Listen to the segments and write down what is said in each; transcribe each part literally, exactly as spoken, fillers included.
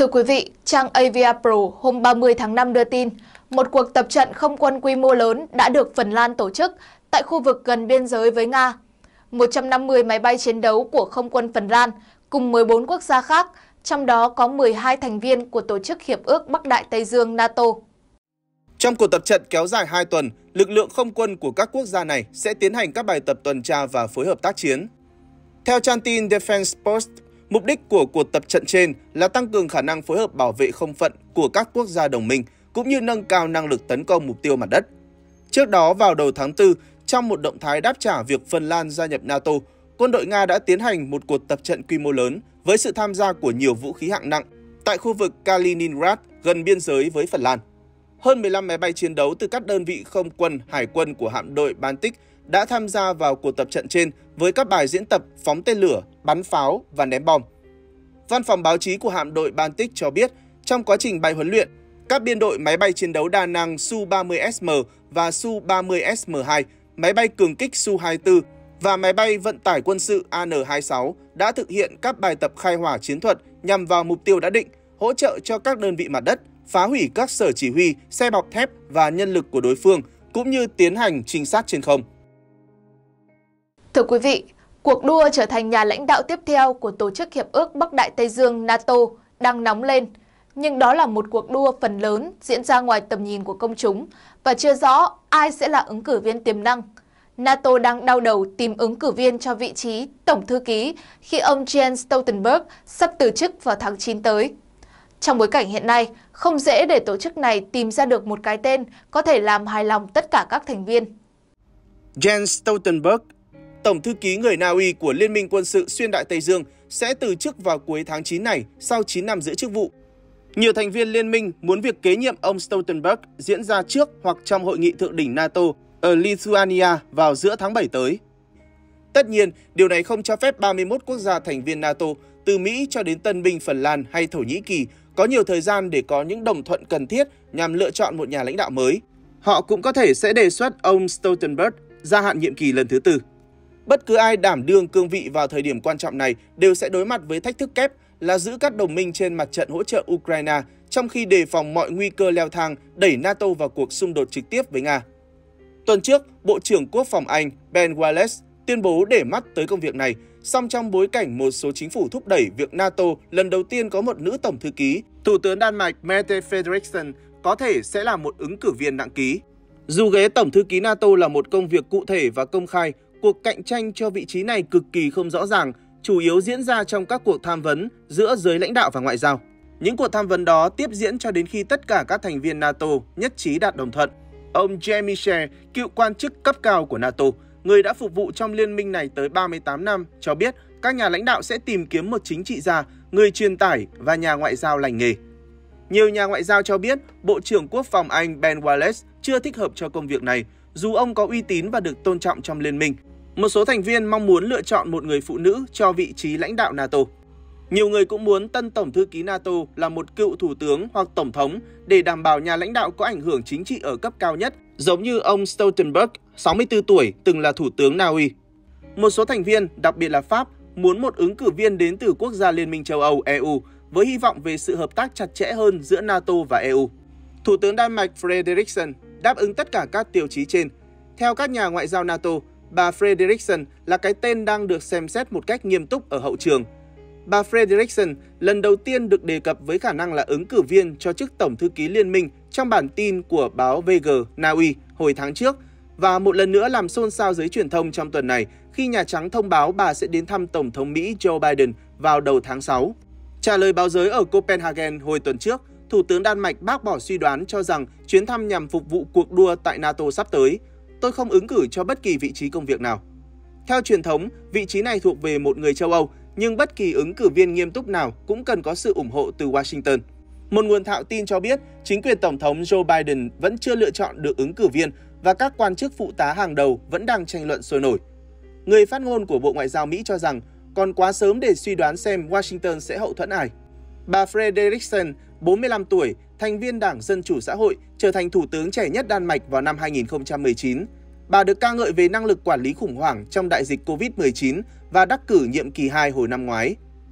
Thưa quý vị, trang Avia Pro hôm ba mươi tháng năm đưa tin, một cuộc tập trận không quân quy mô lớn đã được Phần Lan tổ chức tại khu vực gần biên giới với Nga. một trăm năm mươi máy bay chiến đấu của không quân Phần Lan cùng mười bốn quốc gia khác, trong đó có mười hai thành viên của Tổ chức Hiệp ước Bắc Đại Tây Dương NATO. Trong cuộc tập trận kéo dài hai tuần, lực lượng không quân của các quốc gia này sẽ tiến hành các bài tập tuần tra và phối hợp tác chiến. Theo trang tin Defense Post, mục đích của cuộc tập trận trên là tăng cường khả năng phối hợp bảo vệ không phận của các quốc gia đồng minh, cũng như nâng cao năng lực tấn công mục tiêu mặt đất. Trước đó, vào đầu tháng tư, trong một động thái đáp trả việc Phần Lan gia nhập NATO, quân đội Nga đã tiến hành một cuộc tập trận quy mô lớn với sự tham gia của nhiều vũ khí hạng nặng tại khu vực Kaliningrad gần biên giới với Phần Lan. Hơn mười lăm máy bay chiến đấu từ các đơn vị không quân, hải quân của hạm đội Baltic đã tham gia vào cuộc tập trận trên với các bài diễn tập phóng tên lửa, bắn pháo và ném bom. Văn phòng báo chí của hạm đội Baltic cho biết, trong quá trình bay huấn luyện, các biên đội máy bay chiến đấu đa năng Su ba mươi S M và Su ba mươi S M hai, máy bay cường kích Su hai mươi tư và máy bay vận tải quân sự A N hai mươi sáu đã thực hiện các bài tập khai hỏa chiến thuật nhằm vào mục tiêu đã định, hỗ trợ cho các đơn vị mặt đất, phá hủy các sở chỉ huy, xe bọc thép và nhân lực của đối phương, cũng như tiến hành trinh sát trên không. Thưa quý vị, cuộc đua trở thành nhà lãnh đạo tiếp theo của Tổ chức Hiệp ước Bắc Đại Tây Dương NATO đang nóng lên, nhưng đó là một cuộc đua phần lớn diễn ra ngoài tầm nhìn của công chúng và chưa rõ ai sẽ là ứng cử viên tiềm năng. NATO đang đau đầu tìm ứng cử viên cho vị trí Tổng thư ký khi ông Jens Stoltenberg sắp từ chức vào tháng chín tới. Trong bối cảnh hiện nay, không dễ để tổ chức này tìm ra được một cái tên có thể làm hài lòng tất cả các thành viên. Jens Stoltenberg, Tổng thư ký người Na Uy của Liên minh quân sự xuyên Đại Tây Dương, sẽ từ chức vào cuối tháng chín này sau chín năm giữ chức vụ. Nhiều thành viên liên minh muốn việc kế nhiệm ông Stoltenberg diễn ra trước hoặc trong hội nghị thượng đỉnh NATO ở Lithuania vào giữa tháng bảy tới. Tất nhiên, điều này không cho phép ba mươi mốt quốc gia thành viên NATO, từ Mỹ cho đến Tân binh Phần Lan hay Thổ Nhĩ Kỳ, có nhiều thời gian để có những đồng thuận cần thiết nhằm lựa chọn một nhà lãnh đạo mới. Họ cũng có thể sẽ đề xuất ông Stoltenberg gia hạn nhiệm kỳ lần thứ tư. Bất cứ ai đảm đương cương vị vào thời điểm quan trọng này đều sẽ đối mặt với thách thức kép là giữ các đồng minh trên mặt trận hỗ trợ Ukraine, trong khi đề phòng mọi nguy cơ leo thang đẩy NATO vào cuộc xung đột trực tiếp với Nga. Tuần trước, Bộ trưởng Quốc phòng Anh Ben Wallace tuyên bố để mắt tới công việc này, song trong bối cảnh một số chính phủ thúc đẩy việc NATO lần đầu tiên có một nữ tổng thư ký, Thủ tướng Đan Mạch Mette Frederiksen có thể sẽ là một ứng cử viên nặng ký. Dù ghế tổng thư ký NATO là một công việc cụ thể và công khai, cuộc cạnh tranh cho vị trí này cực kỳ không rõ ràng, chủ yếu diễn ra trong các cuộc tham vấn giữa giới lãnh đạo và ngoại giao. Những cuộc tham vấn đó tiếp diễn cho đến khi tất cả các thành viên NATO nhất trí đạt đồng thuận. Ông Jean Michel, cựu quan chức cấp cao của NATO, người đã phục vụ trong liên minh này tới ba mươi tám năm, cho biết các nhà lãnh đạo sẽ tìm kiếm một chính trị gia, người truyền tải và nhà ngoại giao lành nghề. Nhiều nhà ngoại giao cho biết Bộ trưởng Quốc phòng Anh Ben Wallace chưa thích hợp cho công việc này, dù ông có uy tín và được tôn trọng trong liên minh. Một số thành viên mong muốn lựa chọn một người phụ nữ cho vị trí lãnh đạo NATO. Nhiều người cũng muốn tân tổng thư ký NATO là một cựu thủ tướng hoặc tổng thống để đảm bảo nhà lãnh đạo có ảnh hưởng chính trị ở cấp cao nhất, giống như ông Stoltenberg, sáu mươi tư tuổi, từng là thủ tướng Na Uy. Một số thành viên, đặc biệt là Pháp, muốn một ứng cử viên đến từ quốc gia Liên minh châu Âu E U với hy vọng về sự hợp tác chặt chẽ hơn giữa NATO và E U. Thủ tướng Đan Mạch Frederiksen đáp ứng tất cả các tiêu chí trên. Theo các nhà ngoại giao NATO, bà Frederiksen là cái tên đang được xem xét một cách nghiêm túc ở hậu trường. Bà Frederiksen lần đầu tiên được đề cập với khả năng là ứng cử viên cho chức Tổng thư ký Liên minh trong bản tin của báo vê giê Na Uy hồi tháng trước, và một lần nữa làm xôn xao giới truyền thông trong tuần này khi Nhà Trắng thông báo bà sẽ đến thăm Tổng thống Mỹ Joe Biden vào đầu tháng sáu. Trả lời báo giới ở Copenhagen hồi tuần trước, Thủ tướng Đan Mạch bác bỏ suy đoán cho rằng chuyến thăm nhằm phục vụ cuộc đua tại NATO sắp tới. Tôi không ứng cử cho bất kỳ vị trí công việc nào. Theo truyền thống, vị trí này thuộc về một người châu Âu, nhưng bất kỳ ứng cử viên nghiêm túc nào cũng cần có sự ủng hộ từ Washington. Một nguồn thạo tin cho biết chính quyền Tổng thống Joe Biden vẫn chưa lựa chọn được ứng cử viên và các quan chức phụ tá hàng đầu vẫn đang tranh luận sôi nổi. Người phát ngôn của Bộ Ngoại giao Mỹ cho rằng còn quá sớm để suy đoán xem Washington sẽ hậu thuẫn ai. Bà Frederiksen, bốn mươi lăm tuổi, thành viên Đảng Dân Chủ Xã hội, trở thành thủ tướng trẻ nhất Đan Mạch vào năm hai nghìn không trăm mười chín. Bà được ca ngợi về năng lực quản lý khủng hoảng trong đại dịch Covid mười chín và đắc cử nhiệm kỳ hai hồi năm ngoái.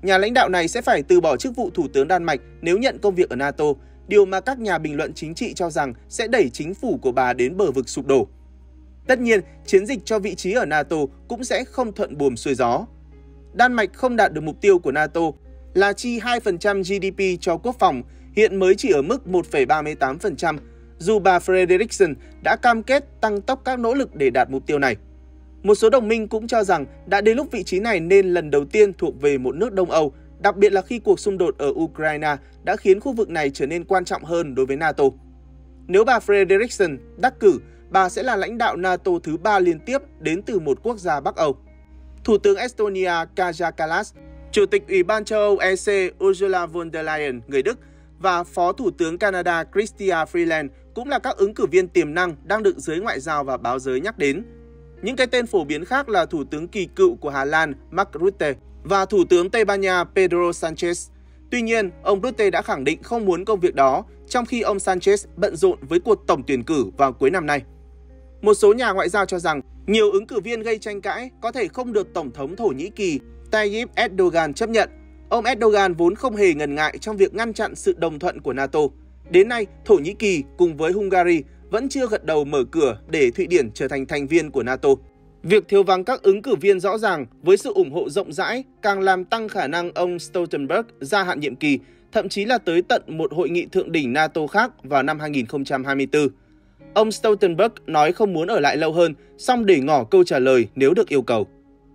Nhà lãnh đạo này sẽ phải từ bỏ chức vụ Thủ tướng Đan Mạch nếu nhận công việc ở NATO, điều mà các nhà bình luận chính trị cho rằng sẽ đẩy chính phủ của bà đến bờ vực sụp đổ. Tất nhiên, chiến dịch cho vị trí ở NATO cũng sẽ không thuận buồm xuôi gió. Đan Mạch không đạt được mục tiêu của NATO là chi hai phần trăm giê đê pê cho quốc phòng, hiện mới chỉ ở mức một phẩy ba mươi tám phần trăm, dù bà Frederiksen đã cam kết tăng tốc các nỗ lực để đạt mục tiêu này. Một số đồng minh cũng cho rằng đã đến lúc vị trí này nên lần đầu tiên thuộc về một nước Đông Âu, đặc biệt là khi cuộc xung đột ở Ukraine đã khiến khu vực này trở nên quan trọng hơn đối với NATO. Nếu bà Frederiksen đắc cử, bà sẽ là lãnh đạo NATO thứ ba liên tiếp đến từ một quốc gia Bắc Âu. Thủ tướng Estonia Kaja Kallas, Chủ tịch Ủy ban châu Âu E C Ursula von der Leyen người Đức và Phó Thủ tướng Canada Chrystia Freeland cũng là các ứng cử viên tiềm năng đang được giới ngoại giao và báo giới nhắc đến. Những cái tên phổ biến khác là Thủ tướng kỳ cựu của Hà Lan Mark Rutte và Thủ tướng Tây Ban Nha Pedro Sanchez. Tuy nhiên, ông Rutte đã khẳng định không muốn công việc đó, trong khi ông Sanchez bận rộn với cuộc tổng tuyển cử vào cuối năm nay. Một số nhà ngoại giao cho rằng nhiều ứng cử viên gây tranh cãi có thể không được Tổng thống Thổ Nhĩ Kỳ Tayyip Erdogan chấp nhận. Ông Erdogan vốn không hề ngần ngại trong việc ngăn chặn sự đồng thuận của NATO. Đến nay, Thổ Nhĩ Kỳ cùng với Hungary vẫn chưa gật đầu mở cửa để Thụy Điển trở thành thành viên của NATO. Việc thiếu vắng các ứng cử viên rõ ràng với sự ủng hộ rộng rãi càng làm tăng khả năng ông Stoltenberg gia hạn nhiệm kỳ, thậm chí là tới tận một hội nghị thượng đỉnh NATO khác vào năm hai nghìn không trăm hai mươi tư. Ông Stoltenberg nói không muốn ở lại lâu hơn, song để ngỏ câu trả lời nếu được yêu cầu.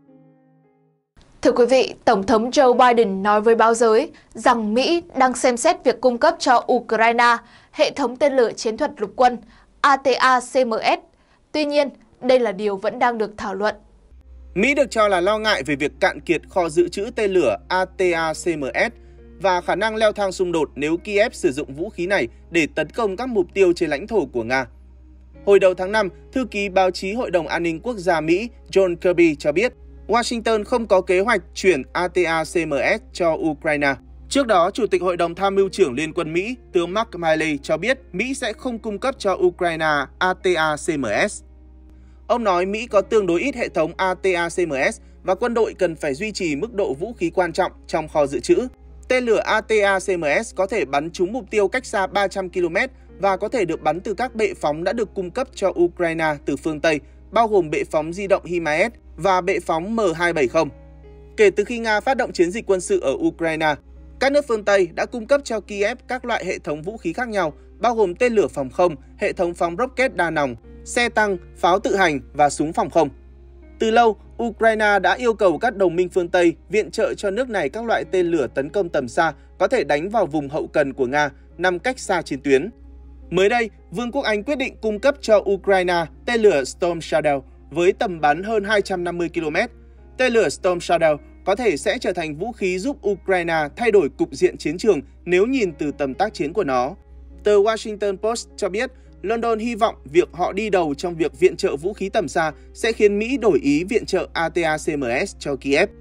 Thưa quý vị, Tổng thống Joe Biden nói với báo giới rằng Mỹ đang xem xét việc cung cấp cho Ukraine hệ thống tên lửa chiến thuật lục quân A T A C M S. Tuy nhiên, đây là điều vẫn đang được thảo luận. Mỹ được cho là lo ngại về việc cạn kiệt kho dự trữ tên lửa A T A C M S và khả năng leo thang xung đột nếu Kiev sử dụng vũ khí này để tấn công các mục tiêu trên lãnh thổ của Nga. Hồi đầu tháng năm, thư ký báo chí Hội đồng An ninh Quốc gia Mỹ John Kirby cho biết Washington không có kế hoạch chuyển A T A C M S cho Ukraine. Trước đó, Chủ tịch Hội đồng Tham mưu trưởng Liên quân Mỹ, tướng Mark Milley cho biết Mỹ sẽ không cung cấp cho Ukraine A T A C M S. Ông nói Mỹ có tương đối ít hệ thống A T A C M S và quân đội cần phải duy trì mức độ vũ khí quan trọng trong kho dự trữ. Tên lửa A T A C M S có thể bắn trúng mục tiêu cách xa ba trăm ki lô mét và có thể được bắn từ các bệ phóng đã được cung cấp cho Ukraine từ phương Tây, bao gồm bệ phóng di động Himays và bệ phóng M hai bảy không. Kể từ khi Nga phát động chiến dịch quân sự ở Ukraine, các nước phương Tây đã cung cấp cho Kiev các loại hệ thống vũ khí khác nhau, bao gồm tên lửa phòng không, hệ thống phóng rocket đa nòng, xe tăng, pháo tự hành và súng phòng không. Từ lâu, Ukraine đã yêu cầu các đồng minh phương Tây viện trợ cho nước này các loại tên lửa tấn công tầm xa có thể đánh vào vùng hậu cần của Nga nằm cách xa chiến tuyến. Mới đây, Vương quốc Anh quyết định cung cấp cho Ukraine tên lửa Storm Shadow với tầm bắn hơn hai trăm năm mươi ki lô mét. Tên lửa Storm Shadow có thể sẽ trở thành vũ khí giúp Ukraine thay đổi cục diện chiến trường nếu nhìn từ tầm tác chiến của nó. Tờ Washington Post cho biết London hy vọng việc họ đi đầu trong việc viện trợ vũ khí tầm xa sẽ khiến Mỹ đổi ý viện trợ A T A C M S cho Kiev.